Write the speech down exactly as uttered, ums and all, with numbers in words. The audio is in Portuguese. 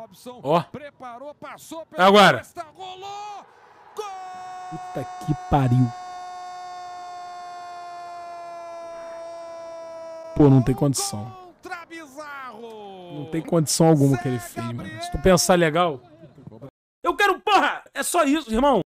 Ó. Agora. Puta que pariu. Pô, não tem condição. Não tem condição alguma que ele fez, mano. Se tu pensar legal... Eu quero, porra! É só isso, irmão.